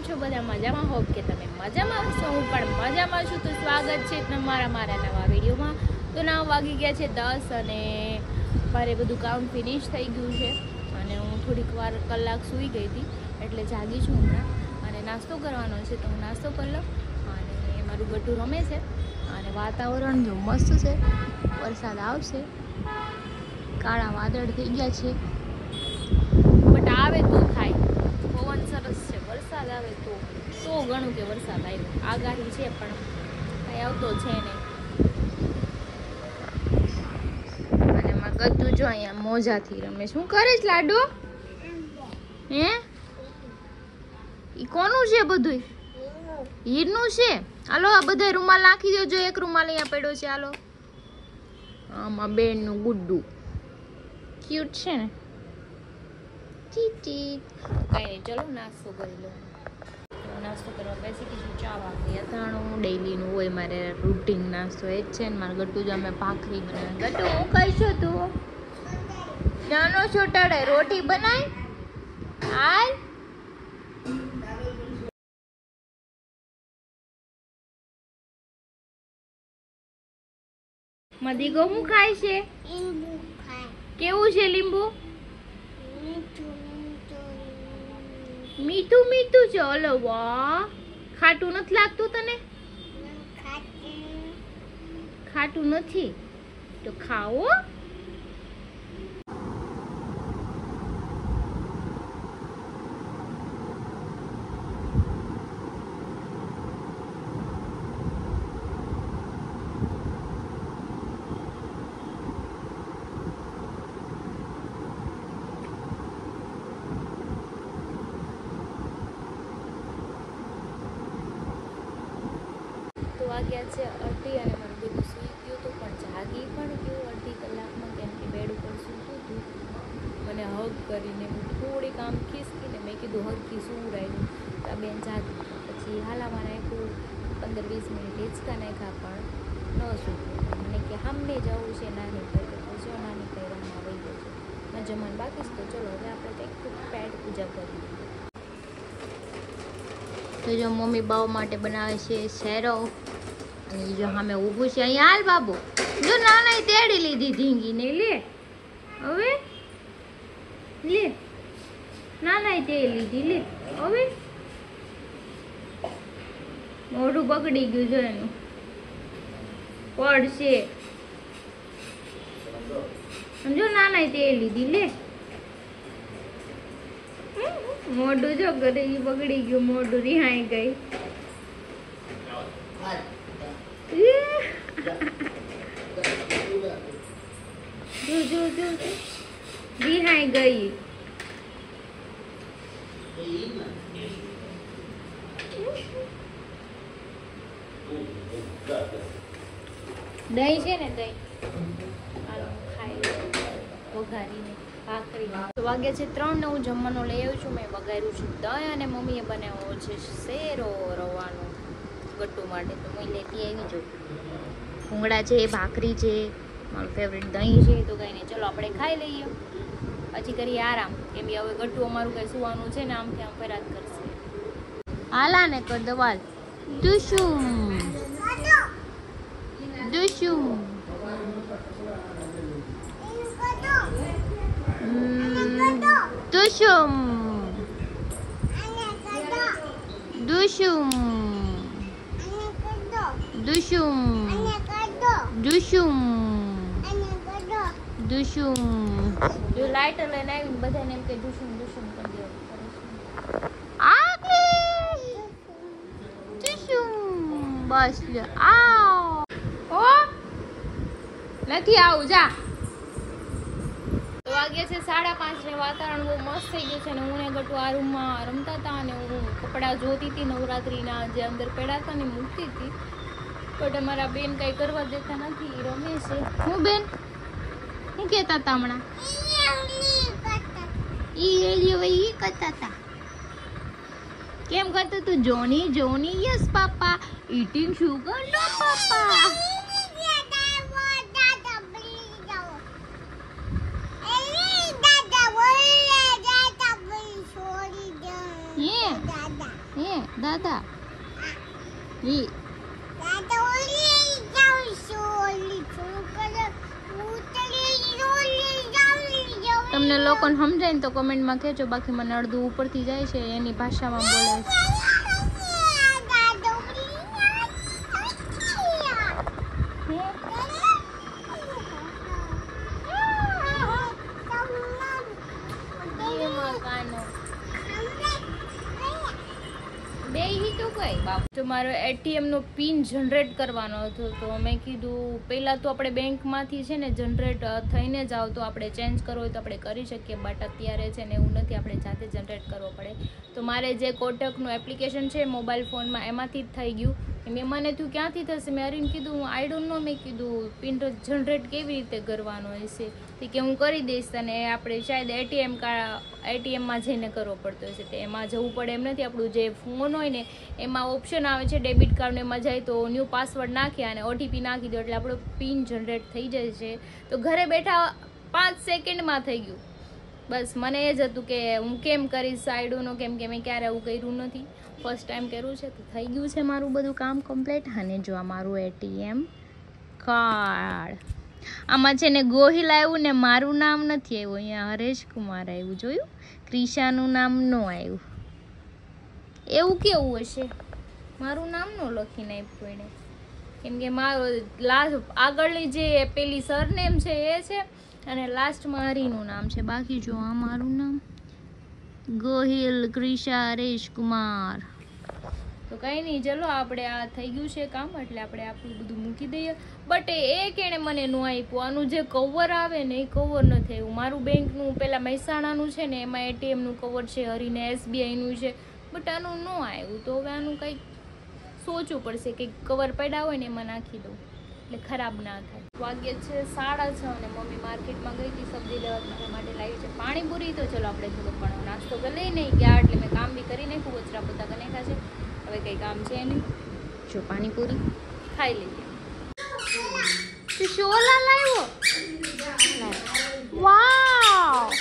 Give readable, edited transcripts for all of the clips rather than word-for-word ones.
છો બધા મજામાં? હોપ કે તમે મજામાં હશો. હું પણ મજામાં છું. તો સ્વાગત છે તમારા મારા નવા વિડીયોમાં. તો ના વાગી ગયા છે 10 અને મારે બધું કામ ફિનિશ થઈ ગયું છે અને હું થોડીક વાર કલાક સૂઈ ગઈ હતી એટલે જાગી છું હમણાં અને નાસ્તો કરવાનો છે. તો હું નાસ્તો કરી લઉં અને મારું ગટુ રમે છે અને વાતાવરણ જો મસ્ત છે. વરસાદ આવશે, કાળા વાદળ થઈ ગયા છે બટ આવે તો થાય. પવન સરસ છે, વરસાદ આવે તો ઘણું કે વરસાદ આવ્યો. આગાહી છે પણ કંઈ આવતો છે નહીં. અને એમાં ગતું જો અહીંયા મોજાથી રમે. શું કરે છે લાડો? હે ઈ કોનું છે બધું? હીરનું છે. હાલો આ બધા રૂમાલ નાખી દેજો. એક રૂમાલ અહીંયા પડ્યો છે. હાલો આમાં બેનનું ગુડ્ડુ ક્યુટ છે ને. કઈ નહીં, ચલો નાસ્તો કરી લો. નાસ્તો કરવા બેસી ગઈ. ચા વાગી અથાણું ડેઈલીનું હોય મારે રૂટીન નાસ્તો એ જ છે ને. મારે ગટુ જ અમે ભાખરી બનાવે. ગટુ હું કહીશું તું નાનો છોટાડે રોટી બનાય હાલ. મદીગો હું ખાય છે? કેવું છે લીંબુ? મીઠું મીઠું છે. ઓલો વાહ, ખાટું નથી લાગતું તને? ખાટું નથી તો ખાઓ. વાગ્યા છે 2:30 અને મારું બધું સૂઈ ગયું હતું પણ જાગી પણ ગયું અડધી કલાકમાં, કેમ કે બેડ ઉપર સૂતું હતું. મને હગ કરીને હું થોડીક આમ ખીસકીને મેં કીધું હગથી સુવડાવ્યું તો આ બેન જાગી. પછી હાલામાં નાખ્યું 15-20 મિનિટ હિંચકા નાખ્યા પણ ન સૂક્યું. મને કે સામે જવું છે નાની કઈ, તો જો નાની કઈ રમવા વહી ગયો છે. મેં જમવાનું બાકી છે તો ચલો હવે આપણે કંઈક પેટ પૂજા કરીએ. તો જો મમ્મી બાવ માટે બનાવે છે શેરો અને જો સામે ઊભું છે. અહીંયા હાલ બાબુ, જો નાના તેડી લીધી ધીંગીને. લે હવે લે, નાના તેડી લીધી. લે હવે મોઢું બગડી ગયું જો એનું, પડશે સમજો. નાના તેડી લીધી. લે મોઢું જો કરે બગડી ગયું, મોઢું રિહાઈ ગઈ. જો રિહાઈ ગઈ. દહીં છે ને, દહીં ખાઈ વઘારીને ભાખરી. વાગ્યા છે 3 ને હું જમવાનું લઈ આવ્યું છું. મેં વઘાર્યું છે દહીં અને મમ્મીએ બનાવ્યો છે શેરો રવાનો ગટ્ટુ માટે. તો હું લેતી આવી છું. ભૂંગળા છે, ભાખરી છે, મારું ફેવરેટ દહીં છે. તો કંઈ નહીં, ચલો આપણે ખાઈ લઈએ પછી કરીએ આરામ. કેમ કે હવે ગટ્ટુ અમારું કંઈ સુવાનું છે ને આમથી આમ ફેરાત કરશે. હાલા ને કર દવાલ દુશુમ દુશુમ દુશુમ દુશુમ દુશુમ દુશુમ દુશુમ. જો લાઈટર લઈને આવીને બધાને એમ કે દુશુમ દુશુમ કરી દેવું. દુશુમ બસ લે આવ. ઓ નથી આવું જા. વાગ્યા છે 5:30 ને વાતાવરણ બહુ મસ્ત થઈ ગયું છે. અને હું ને ગટુ આ રૂમમાં રમતા હતા અને હું કપડાં જોતી હતી નવરાત્રીના જે અંદર પડ્યા હતા ને મૂકતી હતી. બટ અમારા બેન કંઈ કરવા દેતા નથી, રમે છે. હું બેન શું કહેતા હતા હમણાં? ઈ કરતા હતા. કેમ કરતું તું? Johnny Johnny yes papa, eating sugar no papa. Yeah. દાદા ઈ તમને લોકોને સમજાય ને તો કોમેન્ટમાં કહેજો, બાકી મને અડધું ઉપરથી જાય છે એની ભાષામાં બોલે છે. તો મારો ATM નો પિન જનરેટ કરવાનો હતો, તો મેં કીધું પહેલાં તો આપણે બેંકમાંથી છે ને જનરેટ થઈને જ આવ, તો આપણે ચેન્જ કરવો હોય તો આપણે કરી શકીએ, બટ અત્યારે છે ને એવું નથી, આપણે જાતે જનરેટ કરવો પડે. તો મારે જે કોટકનું એપ્લિકેશન છે મોબાઈલ ફોનમાં એમાંથી જ થઈ ગયું. મેં મને થયું ક્યાંથી થશે, મેં હરીને કીધું આઈ ડોન્ટ નો, મેં કીધું પિન જનરેટ કેવી રીતે કરવાનો હશે, કે હું કરી દઈશ, અને આપણે શાયદ ATMમાં જઈને કરવો પડતો હશે, તો એમાં જવું પડે એમ નથી. આપણું જે ફોન હોય ને એમાં ઓપ્શન આવે છે ડેબિટ કાર્ડને, એમાં જાય તો ન્યૂ પાસવર્ડ નાખ્યા અને OTP નાખી દો એટલે આપણો પિન જનરેટ થઈ જાય છે. તો ઘરે બેઠા 5 સેકન્ડમાં થઈ ગયું. બસ મને એ જ હતું કે હું કેમ કરીશ સાઈડોનો, કેમ કે મેં ક્યારે આવું કર્યું નથી, ફર્સ્ટ ટાઈમ કર્યું છે. તો થઈ ગયું છે મારું બધું કામ કમ્પ્લીટ. અને જો આ મારું ATM કાર્ડ, આમાં છે ને ગોહિલ આવ્યું ને મારું નામ નથી આવ્યું, અહીંયા હરેશ કુમાર આવ્યું, જોયું, ક્રિશાનું નામ ન આવ્યું. એવું કેવું હશે, મારું નામ ન લખીને આપ્યું એને, કેમ કે મારું આગળની જે પેલી સરનેમ છે એ છે અને લાસ્ટમાં હરીનું નામ છે, બાકી જો આ મારું નામ ગોહિલ ક્રિશા હરેશ કુમાર. તો કંઈ નહીં, ચલો આપણે આ થઈ ગયું છે કામ, એટલે આપણે આપણું બધું મૂકી દઈએ. બટ એ કેણે મને ન આપ્યું, આનું જે કવર આવે ને એ કવર નથી આવ્યું. મારું બેંકનું પેલા મહેસાણાનું છે ને એમાં ATMનું કવર છે, હરીને SBIનું છે, બટ આનું ન આવ્યું. તો હવે આનું કંઈક સોચવું પડશે, કંઈક કવર પડ્યા હોય ને એમાં નાખી દઉં એટલે ખરાબ ના થાય. વાગ્યે છે 6:30 અને મમ્મી માર્કેટમાં ગઈ હતી સબ્જી લેવા, મારા માટે લાવી છે પાણીપુરી. તો ચલો આપણે થોડોક પણ નાસ્તો કરી લઈ નહીં ગયા, એટલે મેં કામ બી કરી નાખ્યું, કચરા પોતા કરી નાખ્યા છે, હવે કંઈ કામ છે નહીં. જો પાણીપુરી ખાઈ લઈએ. શોલા લાવ્યો, વાવ,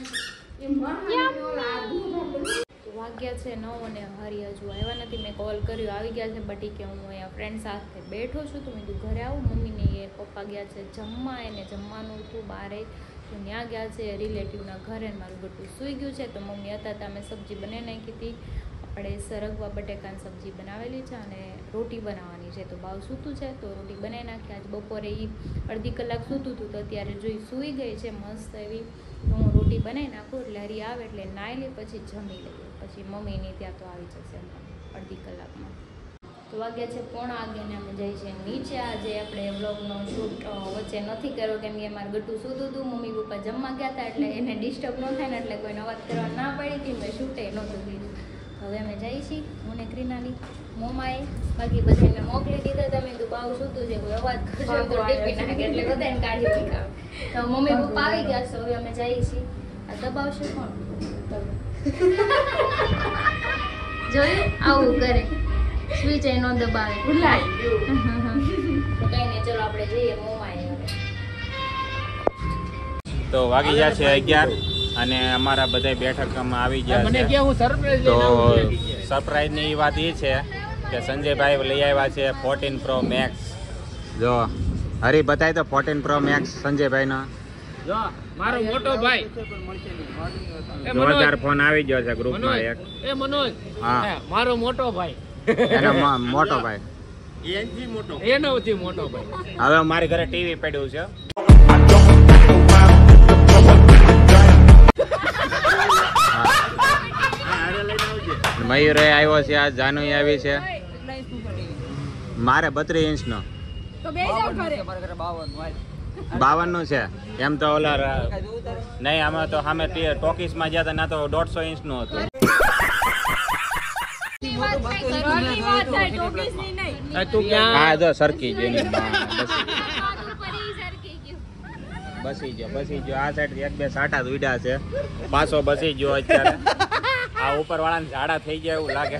વાગ્યા છે 9 અને હરી હજુ આવ્યા નથી. મેં કોલ કર્યો, આવી ગયા છે, બટી કે હું અહીંયા ફ્રેન્ડ સાથે બેઠો છું, તો મેં કીધું ઘરે આવું. મમ્મીને એ પપ્પા ગયા છે જમવા, એને જમવાનું હતું બહારે, તો ત્યાં ગયા છે રિલેટિવના ઘરે. મારું ગટું સૂઈ ગયું છે, તો મમ્મી હતા તો અમે સબ્જી બનાવી નાખી હતી. આપણે સરગવા બટેકાની સબ્જી બનાવેલી છે અને રોટી બનાવવાની છે. તો બાવ સૂતું છે તો રોટી બનાવી નાખી. આજ બપોરે એ અડધી કલાક સૂતું હતું, તો અત્યારે જોઈ સૂઈ ગઈ છે મસ્ત એવી. તો હું રોટી બનાવી નાખું એટલે હરી આવે એટલે નાહી લે, પછી જમી લઈએ, પછી મમ્મીની ત્યાં તો આવી જશે અડધી કલાકમાં. તો વાગ્યા છે 11:15 અને અમે જઈએ છીએ નીચે. આજે આપણે વ્લોગનો શૂટ વચ્ચે નથી કર્યો, કેમ કે મારું ગટું સૂતું હતું, મમ્મી પપ્પા જમવા ગયા હતા, એટલે એને ડિસ્ટર્બ ન થાય ને, એટલે કોઈને અવાજ કરવા ના પડી હતી, મેં શૂટે નહોતું લીધું. હવે અમે જઈએ છીએ, હું ને ક્રિનાલી, મોમાએ, બાકી બધાને મોકલી દીધા. તમે તો બાવ સૂતું છે, કોઈ અવાજ કરશો તો ટીપી નાખે, એટલે બધાને કાઢી મૂકાવે. તો મમ્મી પપ્પા આવી ગયા છે, હવે અમે જઈએ છીએ. આ દબાવશે કોણ? જોયું આવું કરે, સ્વિચ એ નો દબાવે, ભૂલાય. તો કઈ નહીં, ચલો આપણે જઈએ મોમાએ. તો વાગી ગયા છે 11 અને અમારા બધા બેઠકમાં આવી ગયા છે. તો સરપ્રાઈઝની વાત એ છે કે સંજયભાઈ લઈ આવ્યા છે 14 Pro Max. જો હરી બતાય તો 14 Pro Max સંજયભાઈનો. જો મારો મોટો ભાઈ જોરદાર ફોન આવી ગયો છે ગ્રુપમાં એક. એ મનોજ, હા મારો મોટો ભાઈ, એનો મોટો ભાઈ, એનોથી મોટો ભાઈ. હવે મારી ઘરે ટીવી પડ્યું છે. મયુર આવ્યો છે, આ જાનુઈ આવી છે. મારે 32 ઇંચનો 52 નું છે. એમ તો ઓલા નહીં, આમાં તો સામે ટોકીસમાં ગયા હતા ના, તો 150 ઇંચનું હતું. હા જો સરકી ગયું, બસી ગયો. આ સાઈડ 1-2 સાટા જ ઉડ્યા છે, પાછો બસી ગયો અત્યારે. આ ઉપર વાળાને ઝાડા થઈ ગયા એવું લાગે.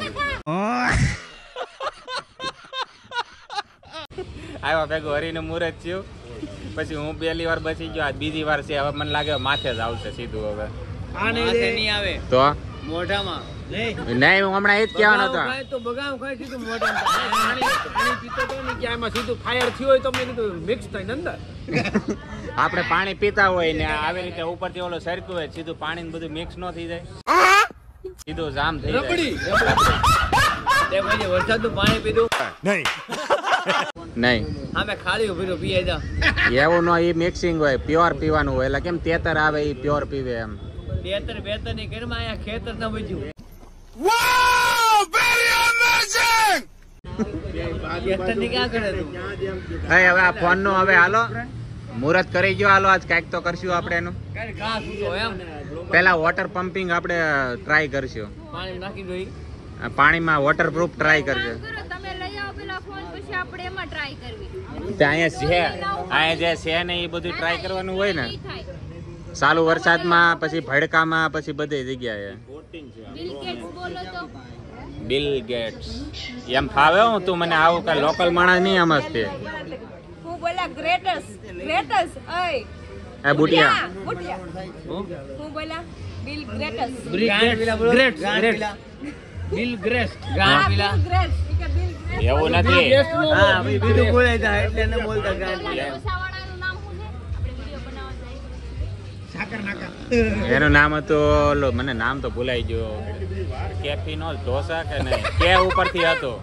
આવ્યા ભેગું હરીનું મુહૂર્ત થયું, પછી હું પહેલી વાર બસી ગયો, આ બીજી વાર છે. હવે મને લાગે માથે જ આવશે સીધું. હવે આને નહીં આવે તો મોઢામાં નહીં હું હમણાં એ જ કહેવાનો હતો. તો બગાવ ખાઈ સીધું મોઢામાં પાણી પીતો તો ને કે આમાં સીધું ફાયર થયું હોય તો મેં કીધું મિક્સ થઈને અંદર આપણે પાણી પીતા હોય ને આવી રીતે ઉપરથી ઓલો સરકું હોય સીધું પાણી ને બધું મિક્સ ન થઈ જાય, સીધું જામ થઈ જાય. તે પછી વરસાદનું પાણી પીધું નહીં આમે ખાલી ઉભી પીએ જા એવું નો એ મિક્સિંગ હોય, પ્યોર પીવાનું હોય. એટલે કેમ તેતર આવે એ પ્યોર પીવે એમ. બેતર ની ઘરમાં અહીંયા ખેતર ના બચ્યું ખેતર ની ક્યાં કરે તું હવે આ ફોન નું હવે હાલો મુહૂર્ત કરી ગયો. હાલો આજ કઈક તો કરશું આપણે એનું. ઘાસ ઉઠો એમ પેલા વોટર પમ્પિંગ આપણે ટ્રાય કરશું. પાણી નાખી દઈ પાણીમાં વોટરપ્રૂફ ટ્રાય કરશું. તમે લઈ આવો પેલા ફોન, પછી આપણે એમાં ટ્રાય કરવી. અહીંયા જે છે ને એ બધું ટ્રાય કરવાનું હોય ને, ચાલુ વરસાદમાં, પછી ભડકામાં, પછી બધી જગ્યાએ. બિલ ગેટ્સ બોલો તો. બિલ ગેટ્સ એમ ફાવે હું તું મને આવું કઈ લોકલ માણસ નહીં સમજતી. હું બોલા ગ્રેટસ ઓય એ બુટિયા હું બોલા બિલ ગ્રેટસ બિલ ગ્રેસ્ટ એવું નથી. હા ભાઈ બીજું બોલાય તા એટલે ન બોલતા ઓસાવાળાનું નામ શું છે? આપણે વિડિયો બનાવવા જાય. એનું નામ હતું ઓલો, મને નામ તો ભૂલાઈ ગયો. કેફીનો ઢોસા કે નહીં, કે ઉપરથી હતું.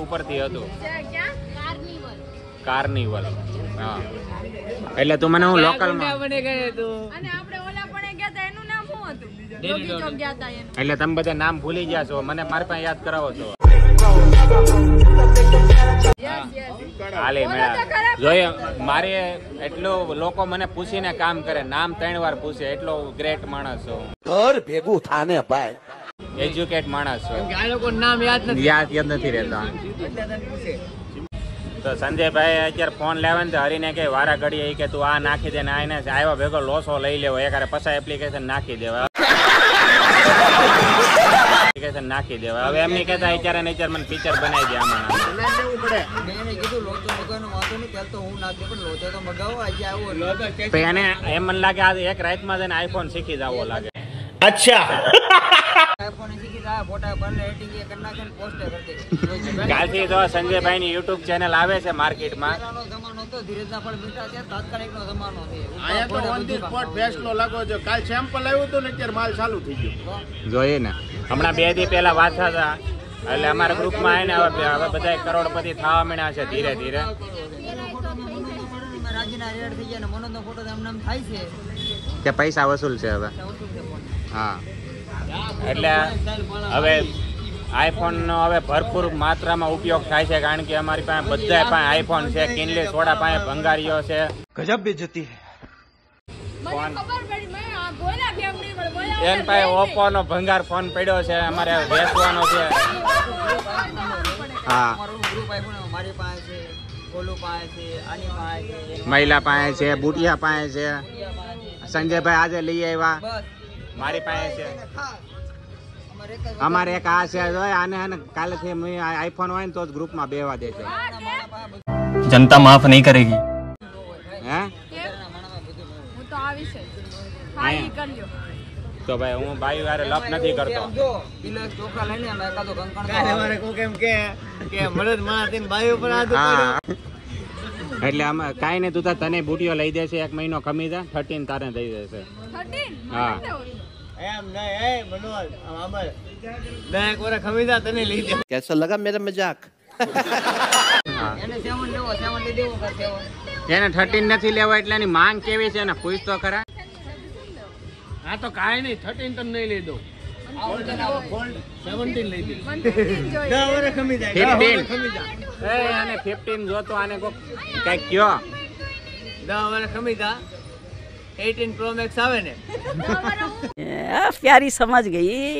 કાર્નિવલ. હા એટલે તું મને હું લોકલ માં, અને આપણે ઓલા પણ ગયા હતા, એનું નામ શું હતું? જોગી ચોક ગયા હતા એનું. એટલે તમે બધા નામ ભૂલી ગયા છો, મને મારી પાસે યાદ કરાવો છો. હાલે મેળા જોઈએ મારે એટલું લોકો મને પૂછીને કામ કરે, નામ 3 વાર પૂછે, એટલો ગ્રેટ માણસ છું. ઘર ભેગું થાને ભાઈ, એજ્યુકેટ માણસ છું. આ લોકો નામ યાદ યાદ નથી રહેતા. તો સંજયભાઈ અત્યારે ફોન લેવા ને હરીને કે વારા ઘડીએ કે તું આ નાખી દે ને આને આવ્યા ભેગો લોસો લઈ લેવો, એકારે પછા એપ્લિકેશન નાખી દેવા. નાખી દેવા હવે એમની કહેતા અત્યારે ને અત્યારે મને પિક્ચર બનાવી દે આમાં. એને એમ મને લાગે આ એક રાતમાં જઈને આઈફોન શીખી જવો લાગે. અચ્છા કાલથી તો સંજયભાઈ ની યુટ્યુબ ચેનલ આવે છે માર્કેટમાં. જોઈએ ને હમણાં 2 દી પહેલા વાત હતા, એટલે અમારા ગ્રુપમાં આવીને હવે બધા કરોડપતિ થવા માંડ્યા છે ધીરે ધીરે. કે પૈસા વસૂલ છે હવે. હા એટલે હવે આઈફોન નો હવે ભરપૂર માત્રામાં ઉપયોગ થાય છે, કારણ કે અમારી પાસે બધા પાસે આઈફોન છે. કિનલી સોડા પાસે ભંગારીઓ છે. ગજબ બેઇજ્જતી એન પાસે ઓપ્પો નો ભંગાર ફોન પડ્યો છે, અમારે વેચવાનો છે. હા મહિલા પાસે છે, બુટિયા પાસે છે, સંજયભાઈ આજે લઈ આવ્યા મારી પાસે છે. અમારે એક આ છે, આને કાલેથી આઈફોન હોય ને તો જ ગ્રુપમાં બેવા દે છે. जनता माफ नहीं करेगी. હે હું તો આવીશ જ. હા ઈ કરજો. તો ભાઈ હું ભાઈ વારે લપ નથી કરતો. હા એટલે આમાં કાંઈ નહીં, તું તને બુટીઓ લઈ દેશે, 1 મહિનો ખમી જા, 13 તારે થઈ જશે. 13 હા એમ નહીં મનોજ અમર 10 વર્ષ ખમી જા તને લઈ દે. कैसा लगा मेरा मजाक? એને 13 નથી લેવા એટલે એની માંગ કેવી છે ને પૂછ તો ખરા. હા તો કાંઈ નહીં 13 તને નહીં લઈ દઉં, 17 લઈ દે. 10 વર્ષ ખમી જાય, 15 આને 15 જોતો, આને કોક કઈક કયો. 10 વર્ષ ખમી જા 18 પ્રો મેક્સ આવે ને प्यारी समझ गई.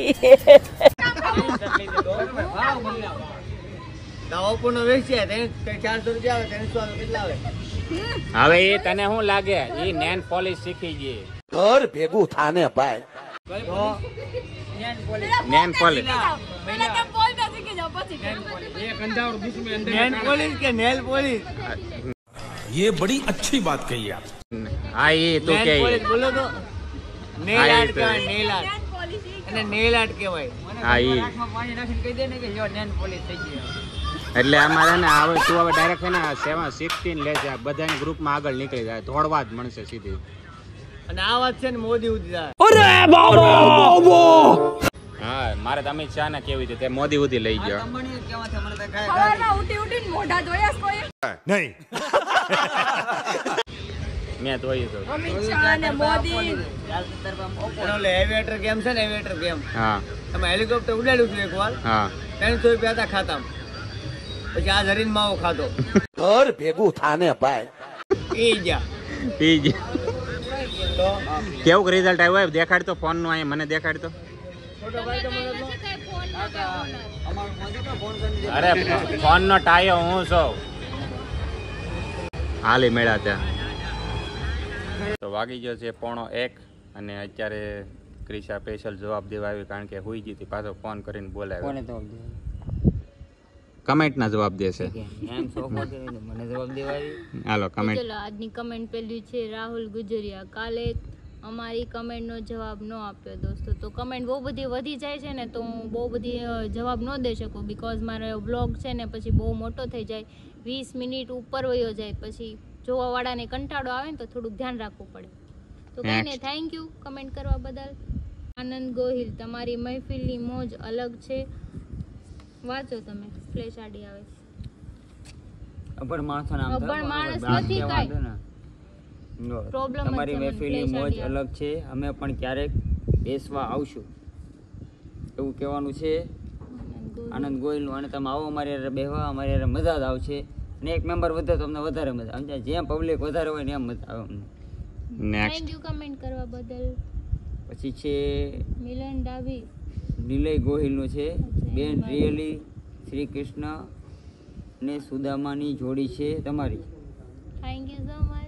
ઓપ્પો નો વેચ્યા 400 રૂપિયા આવે, 300 આવે, કેટલા આવે? હવે એ તને શું લાગે, એ નેન પોલિશ શીખી ગઈ. ઘર ભેગું થાને ભાઈ, નેન પોલિશ પહેલા તમે બોલતા શીખી જાઓ પછી. એક અંધારો દુશ્મન અંદર નેલ પોલિશ કે નેલ પોલિશ? ये बड़ी अच्छी बात कही आप. હા એ તું કે નેલ પોલિશ બોલો તો નેલ આર્ટ કહેવાય, નેલ આર્ટ. અને નેલ આર્ટ કહેવાય. હા ઈ પાણી નાખીને કહી દે ને કે જો નેલ પોલિશ થઈ ગઈ. એટલે અમારે ને હવે તું હવે ડાયરેક્ટ છે ને 7-16 લે છે બધાને ગ્રુપમાં આગળ નીકળી જાય દોડવા જ મળશે સીધી. અને આ વાત છે ને મોદી ઉધી જાય. હા મારે તો અમિત શાહ ને કેવી રીતે મોદી ઉધી લઈ ગયો. અંબાણી કેવા છે મને તો કાંઈ મેં જોયું તો. ઓલે એવિએટર ગેમ છે ને, એવિએટર ગેમ. હા તમે હેલિકોપ્ટર ઉડાડ્યું હતું એકવાર, હા 300 રૂપિયા હતા ખાતામાં. પછી આ ધરીને માવો ખાધો. ઘર ભેગું થાને ભાઈ. એ ગયા. પી જ. તો કેવું રિઝલ્ટ આવ્યું દેખાડ તો ફોન નું અહીંયા મને દેખાડ તો. અરે ફોન નો ટાયો હું છું. હાલી મેળા ત્યાં તો વાગી ગયો છે 1:45 અને અત્યારે ક્રિશા સ્પેશિયલ જવાબ દેવા આવી કારણ કે હુઈ ગઈ હતી. પાછો ફોન કરીને બોલાવ્યો. કમેન્ટ ના જવાબ દેશે. મને જવાબ દેવાય. હાલો કમેન્ટ. ચલો આજની કમેન્ટ પેલી છે રાહુલ ગુજરિયા. કાલે અમારી કમેન્ટનો જવાબ ન આપ્યો દોસ્તો. તો કમેન્ટ બહુ બધી વધી જાય છે ને તો હું બહુ બધી જવાબ ન દઈ શકું બિકોઝ મારો બ્લોગ છે ને પછી બહુ મોટો થઈ જાય, 20 મિનિટ ઉપર વયો જાય, પછી જોવાવાળાને કંટાળો આવે ને તો થોડુંક ધ્યાન રાખવું પડે. તો કંઈ નહીં, થેન્ક યુ કમેન્ટ કરવા બદલ. આનંદ ગોહિલ, તમારી મહેફિલની મોજ અલગ છે. વાંચો તમે, ફ્લેશ આડી આવે છે. અભણ માણસો નામ અભણ માણસ નથી કાંઈ. પ્રોબ્લેમ તમારી મહેફિલની મોજ અલગ છે. અમે પણ ક્યારેક બેસવા આવશું એવું કહેવાનું છે આનંદ ગોયલનું. અને તમે આવો અમારી હારે બેહવા, અમારી હારે મજા જ આવશે. અને એક મેમ્બર વધે તો અમને વધારે મજા આવે. જેમ પબ્લિક વધારે હોય ને એમ મજા આવે અમને. નેક્સ્ટ થેન્ક યુ કમેન્ટ કરવા બદલ. પછી છે મિલન ડાભી, નિલય ગોહિલનું છે. બેન રિયલી શ્રી કૃષ્ણ ને સુદામાની જોડી છે તમારી. Thank you so much.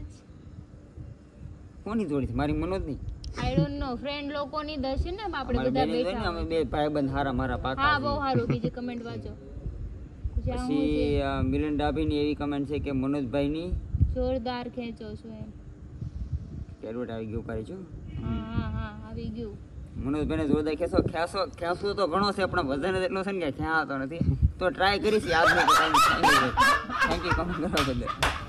કોની જોડી છે? મારી મનોજની. આઈ ડોન્ટ નો, ફ્રેન્ડ લોકોની દશે ને આપણે અમારી બધા બેન જોઈને બેઠા અમે બે ભાઈબંધ હારા મારા પાકા હા બહુ છીએ. સારું. બીજી કમેન્ટ વાંચો. જ્યાં હું પછી છે, મિલન ડાભીની એવી કમેન્ટ છે કે મનોજભાઈની જોરદાર ખેંચો છો એમ. એડવર્ટ આવી ગયું પાડી છું. હા હા હા આવી ગયું. મનોજભાઈને જોરદાર ખેંચો તો ઘણો છે પણ વજન જ એટલો છે ને કે ખેંચાતો નથી. તો ટ્રાય કરીશ યાદ નહીં. થેન્ક યુ કમેન્ટ કરવા બદલ.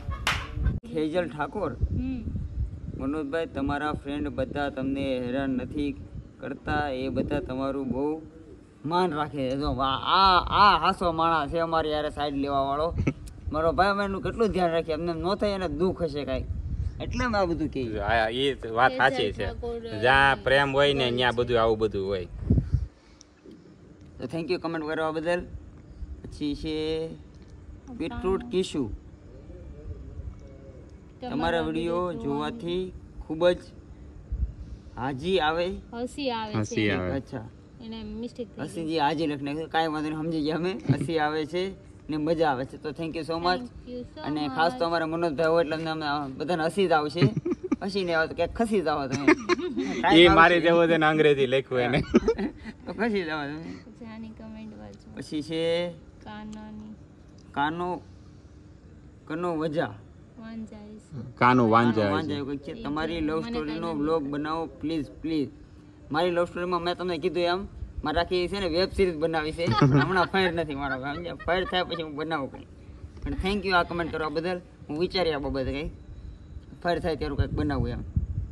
ખેજલ ઠાકોર, મનોજભાઈ તમારા ફ્રેન્ડ બધા તમને હેરાન નથી કરતા, એ બધા તમારું બહુ માન રાખે છે. જો આ હાસો માણસ છે અમારી યારે સાઈડ લેવા વાળો મારો ભાઈ. અમે એનું કેટલું ધ્યાન રાખીએ, અમને ન થાય એને દુઃખ હશે કાંઈ એટલે મેં આ બધું કહ્યું. એ વાત સાચી છે. જ્યાં પ્રેમ હોય ને ત્યાં બધું આવું બધું હોય. તો થેન્ક યુ કમેન્ટ કરવા બદલ. પછી છે બીટરૂટ કિશુ, તમારા વિડીયો જોવાથી ખૂબ જ હાજી આવે. હસી આવે હસી છે. આવે. અચ્છા એને મિસ્ટેક થઈ ગઈ. હસીજી હાજી લખી નાખ્યું. કાંઈ વાંધો નહીં, સમજી ગયા અમે. હસી આવે છે ને મજા આવે છે. તો thank you so much. Thank you so અને much. ખાસ તો અમારા મનોજભાઈ હોય એટલે અમને બધાને હસી જ આવશે. હસીને આવે તો ક્યાંક ખસી જ આવો તમે. એ મારી જેવો છે ને અંગ્રેજી લખ્યું એને. તો ખસી જ આવો તમે. પછી આની કમેન્ટ વાંચો. પછી છે કાનાની કનો વજા વાંચાઈશ. કાનું વાંચા વાંચા એવું કંઈક છે. તમારી લવ સ્ટોરીનો બ્લોગ બનાવો પ્લીઝ. મારી લવ સ્ટોરીમાં મેં તમને કીધું એમ મારે આખી છે ને વેબ સિરીઝ બનાવી છે. હમણાં ફાયર નથી મારા ભાઈ. ફાયર થાય પછી હું બનાવું કંઈ. પણ થેન્ક યુ આ કમેન્ટ કરવા બદલ. હું વિચારી આ બાબતે કંઈ ફાયર થાય ત્યારે કંઈક બનાવું એમ.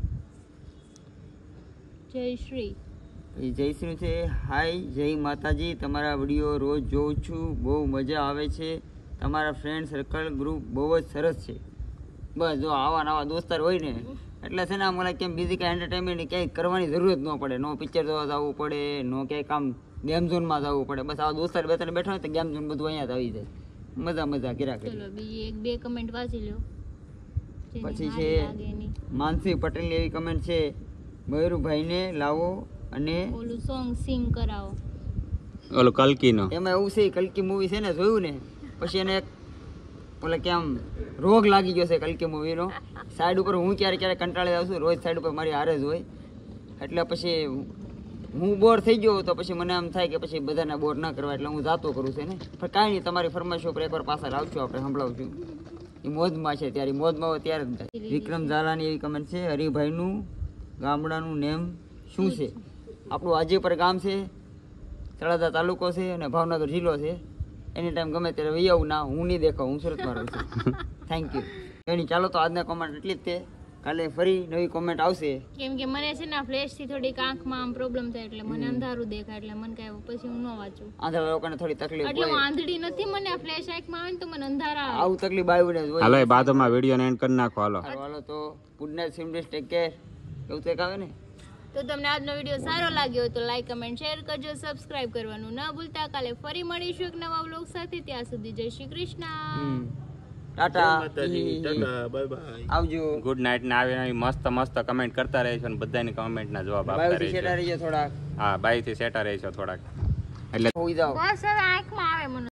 જયશ્રી, પછી જયશ્રી છે હાય જય માતાજી, તમારા વિડીયો રોજ જોઉં છું, બહુ મજા આવે છે, તમારા ફ્રેન્ડ સર્કલ ગ્રુપ બહુ જ સરસ છે. બસ જો આવા દોસ્તાર હોય ને એટલે છે ને મને કેમ બીજી કાંઈ એન્ટરટેનમેન્ટ ક્યાંય કરવાની જરૂરત ન પડે. નો પિક્ચર જોવા જવું પડે, નો ક્યાંય કામ ગેમ ઝોનમાં જવું પડે. બસ આવા દોસ્તાર બે ત્રણ બેઠા હોય તો ગેમ ઝોન બધું અહીંયા જ આવી જાય. મજા કર્યા કરી. ચલો બીજી એક બે કમેન્ટ વાંચી લો. જેની પછી સારી છે લાગે એની. માનસી પટેલની એવી કમેન્ટ છે મયુરભાઈને લાવો અને ઓલું સોંગ સિંગ કરાવો. ઓલો કલ્કીનો. એમાં એવું છે કલ્કી મૂવી છે ને જોયું ને પછી એને એક ઓલે કેમ રોગ લાગી ગયો છે કલ્કી મૂવીનો. સાઈડ ઉપર હું ક્યારેક કંટાળી જાઉં છું. રોજ સાઈડ ઉપર મારી હારે જ હોય એટલે પછી હું બોર થઈ ગયો તો પછી મને એમ થાય કે પછી બધાને બોર ના કરવા એટલે હું જાતો કરું છું ને. પણ કાંઈ નહીં, તમારી ફરમાઈશ ઉપર એકવાર પાછળ આવશું આપણે સંભળાવશું. એ મોજમાં છે મોજમાં હોય ત્યારે જ થાય. વિક્રમ ઝાલાની એવી કમેન્ટ છે હરિભાઈનું ગામડાનું નેમ શું છે. આપણું હાજીપર ગામ છે, તળાજા તાલુકો છે અને ભાવનગર જિલ્લો છે. એની ટાઈમ ગમે ત્યારે વહી આવું ના, હું નહીં દેખાવ, હું સુરતમાં રહું છું. Thank you. એની ચાલો તો આજના કોમેન્ટ એટલી જ છે. કાલે ફરી નવી કોમેન્ટ આવશે. કેમ કે મને છે ને ફ્લેશ થી થોડીક આંખમાં આમ પ્રોબ્લેમ થાય એટલે મને અંધારું દેખાય એટલે મને કાંઈ પછી હું ન વાંચું. આંધળા લોકોને થોડી તકલીફ એટલે હું હોય. આંધળી નથી, મને ફ્લેશ આંખમાં આવે ને તો મને અંધારા આવે. આવું તકલીફ આવ્યું ને હાલો એ બાદમાં વિડીયો એન્ડ કરી નાખો. હાલો હાલો તો ગુડ નાઇટ, સિમડેસ, ટેક કેર. એવું તો એક આવે ને. તો તમને આજનો વિડીયો સારો લાગ્યો હોય તો લાઈક કમેન્ટ શેર કરજો, સબસ્ક્રાઇબ કરવાનું ન ભૂલતા. કાલે ફરી મળીશું એક નવા વ્લોગ સાથે. ત્યાં સુધી જય શ્રી કૃષ્ણ, ટાટા, આવજો. ગુડ નાઇટ ને આવી મસ્ત કમેન્ટ કરતા રહેશો અને બધાની કમેન્ટના જવાબ આપતા બાયોથી રહેશો. સેટા રહીએ થોડાક. હા, બાય થી સેટા રહેશો થોડાક એટલે હોઈ જાઓ. બસ હવે આંખમાં આવે મને.